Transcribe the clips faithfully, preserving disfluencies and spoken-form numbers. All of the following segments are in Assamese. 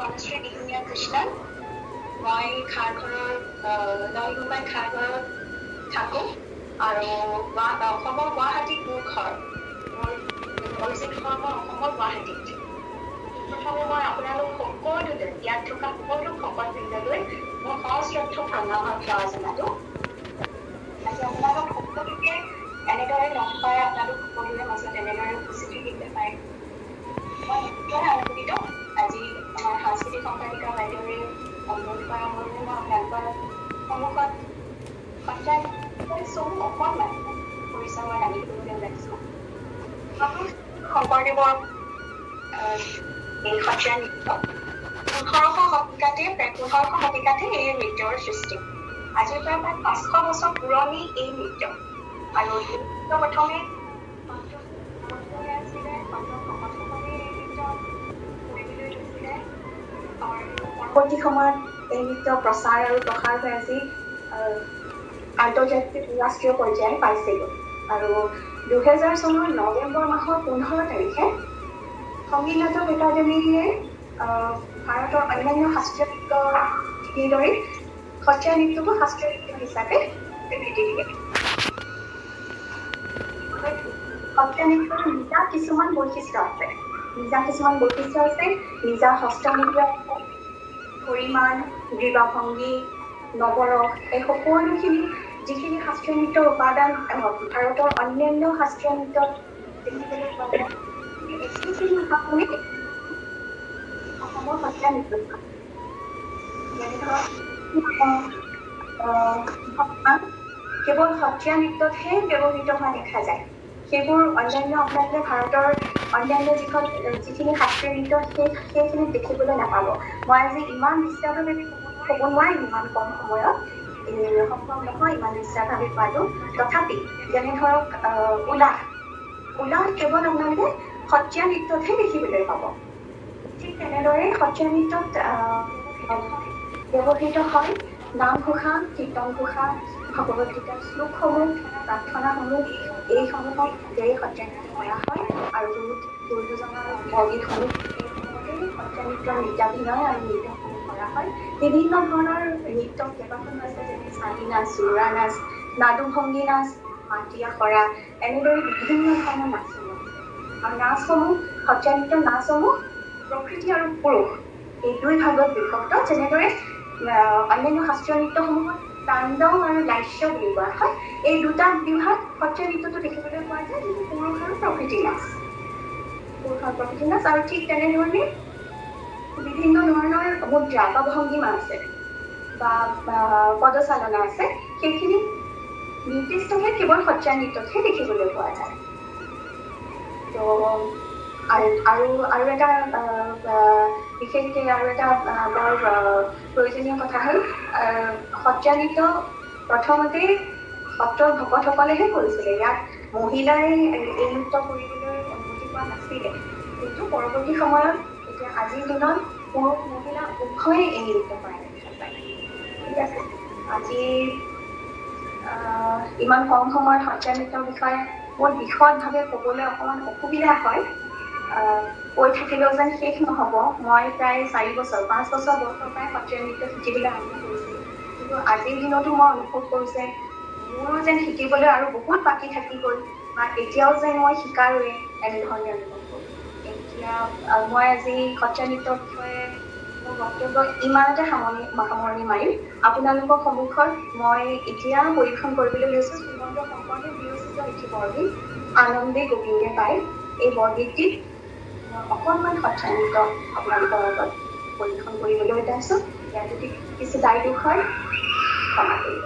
মনশ্ৰী দিহিঙীয়া কৃষ্ণন। মই খাৰঘৰৰ নৈগুমাই খাৰঘৰত থাকোঁ আৰু অসমৰ গুৱাহাটীত মোৰ ঘৰ। মোৰ অৰিজিন ঘৰ মই অসমৰ গুৱাহাটীত। প্ৰথমে মই আপোনালোক সকলোলৈ ইয়াত থকা সকলো ভকতবৃন্দলৈ মোৰ সশ্ৰদ্ধ প্ৰণাম আৰু সেৱা জনালোঁ। আজি আপোনালোক সকলোকে এনেদৰে লগ পাই আপোনালোক সকলোৰে মাজত এনেদৰে উপস্থিতি দিবলৈ পাই মই নিশ্চয় আনন্দিত। আজি আমাৰ সাংস্কৃতিক সম্পাদিকা বাইদেউৰে অনুৰোধ কৰা মৰ্মে মই আপোনালোকৰ সন্মুখত সত্ৰীয়া চমু অকণমান পৰিচয় মই দাঙি ধৰিবলৈ ওলাইছোঁ। শংকৰদেৱৰ এই সত্ৰীয়া নৃত্য পোন্ধৰশ শতিকাতে প্ৰায় পোন্ধৰশ শতিকাতে এই নৃত্যৰ সৃষ্টি। আজিৰ পৰা প্ৰায় পাঁচশ বছৰ পুৰণি এই নৃত্য আৰু এই নৃত্য প্ৰথমে পৰৱৰ্তী সময়ত এই নৃত্য প্ৰচাৰ আৰু প্ৰসাৰ হৈ আজি আন্তৰ্জাতিক ৰাষ্ট্ৰীয় পৰ্যায় পাইছেগৈ আৰু দুহেজাৰ চনৰ নৱেম্বৰ মাহৰ পোন্ধৰ তাৰিখে সংগীত নাটক একাডেমীয়ে ভাৰতৰ অন্যান্য শাস্ত্ৰীয় নৃত্য দৰে সত্ৰীয়া নৃত্যকো শাস্ত্ৰীয় নৃত্য হিচাপে স্বীকৃতি দিয়ে। সত্ৰীয়া নৃত্যৰ নিজা কিছুমান বৈশিষ্ট্য আছে নিজা কিছুমান বৈশিষ্ট্য আছে নিজা হস্তমুদ্ৰ আছে, পৰিমাণ, গ্ৰীৱাভংগী, নৱৰস এই সকলোখিনি যিখিনি শাস্ত্ৰীয় নৃত্যৰ উপাদান ভাৰতৰ অন্যান্য শাস্ত্ৰীয় নৃত্যত দেখিবলৈ পোৱা যায় এইখিনি উপাদানে অসমৰ সত্ৰীয়া নৃত্যত যেনে ধৰক কেৱল সত্ৰীয়া নৃত্যতহে ব্যৱহৃত হোৱা দেখা যায়। সেইবোৰ অন্যান্য আপোনালোকে ভাৰতৰ অন্যান্য যিখন যিখিনি শাস্ত্ৰীয় নৃত্য সেই সেইখিনিত দেখিবলৈ নাপাব। মই আজি ইমান বিস্তাৰভাৱে ক'ব নোৱাৰিম ইমান কম সময়ত সম্ভৱ নহয় ইমান বিস্তাৰভাৱে কোৱাটো। তথাপি যেনে ধৰক উলাহ উলাহ কেৱল আপোনালোকে সত্ৰীয়া নৃত্যতহে দেখিবলৈ পাব। ঠিক তেনেদৰে সত্ৰীয়া নৃত্যত ব্যৱহৃত হয় নামঘোষা, কীৰ্তন ঘোষা, ভগৱত গীতাৰ শ্লোকসমূহ, প্ৰাৰ্থনাসমূহ এইসমূহক এই সত্ৰীয়া নৃত্য কৰা হয় আৰু গুৰুজনাৰ বৰগীতসমূহ এই সত্ৰীয়া নৃত্যৰ নৃত্যাভিনয় আৰু নৃত্যসমূহ কৰা হয়। বিভিন্ন ধৰণৰ নৃত্য কেইবাখনো আছে যেনে চালি নাচ, জোৰা নাচ, নাদুভংগী নাচ, মাটি আখৰা এনেদৰে বিভিন্ন ধৰণৰ নাচসমূহ আছে আৰু নাচসমূহ সত্ৰীয়া নৃত্যৰ নাচসমূহ প্ৰকৃতি আৰু পুৰুষ এই দুই ভাগত বিভক্ত। যেনেদৰে অন্যান্য শাস্ত্ৰীয় নৃত্যসমূহত তাণ্ডৱ আৰু লাস্য বুলি কোৱা হয়। এই দুটা বিভাগ সত্ৰীয়া নৃত্যটো দেখিবলৈ পোৱা যায় যিটো পুৰুষ আৰু প্ৰকৃতি নাচ পুৰুষ আৰু প্ৰকৃতি নাচ আৰু ঠিক তেনেধৰণে বিভিন্ন ধৰণৰ মুদ্ৰা বা ভংগীমা আছে বা পদচালনা আছে সেইখিনি নিৰ্দিষ্টভাৱে কেৱল সত্ৰীয়া নৃত্যতহে দেখিবলৈ পোৱা যায়। তো আৰু আৰু আৰু এটা বিশেষকৈ আৰু এটা বৰ প্ৰয়োজনীয় কথা হ'ল সত্ৰীয়া নৃত্য প্ৰথমতে সত্ৰৰ ভকতসকলেহে কৰিছিলে। ইয়াত মহিলাই এই নৃত্য কৰিবলৈ অনুমতি পোৱা নাছিলে, কিন্তু পৰৱৰ্তী সময়ত এতিয়া আজিৰ দিনত পুৰুষ মহিলা উভয়ে এই নৃত্য কৰা দেখা যায়। ঠিক আছে, আজি ইমান কম সময়ত সত্ৰীয়া নৃত্যৰ বিষয়ে মোৰ বিশদভাৱে ক'বলৈ অকণমান অসুবিধা হয়। কৈ থাকিলেও যেন শেষ নহ'ব। মই প্ৰায় চাৰি বছৰ পাঁচ বছৰ বয়সৰ পৰাই সত্ৰীয়া নৃত্য শিকিবলৈ আৰম্ভ কৰিছিলোঁ, কিন্তু আজিৰ দিনতো মই অনুভৱ কৰোঁ যে মোৰো যেন শিকিবলৈ আৰু বহুত বাকী থাকি গ'ল বা এতিয়াও যেন মই শিকাৰোৱে এনেধৰণে অনুভৱ কৰোঁ। এতিয়া মই আজি সত্ৰীয়া নৃত্যৰ বিষয়ে মোৰ বক্তব্য ইমানতে সামৰণি সামৰণি মাৰিম। আপোনালোকৰ সন্মুখত মই এতিয়া পৰিৱেশন কৰিবলৈ লৈছোঁ শ্ৰীমন্ত শংকৰদেৱ বিৰচিত এটি বৰগীত আনন্দে গোবিন্দে পায়। এই বৰগীতটিত মই অকণমান সত্ৰীয়া নৃত্য আপোনালোকৰ আগত পৰিৱেশন কৰিবলৈ ওলাইছোঁ। ইয়াত যদি কিছু দায় দোষ হয় ক্ষমা কৰিব।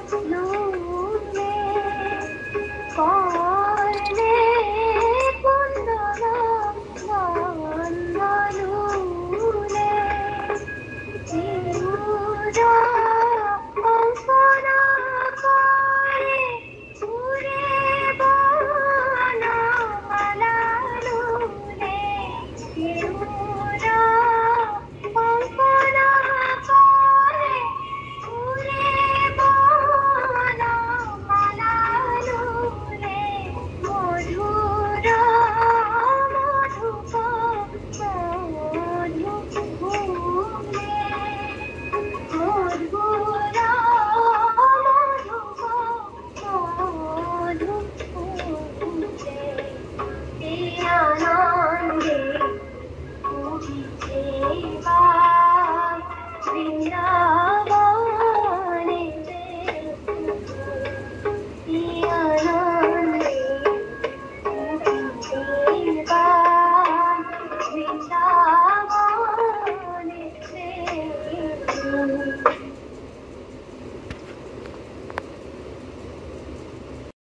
নূৰে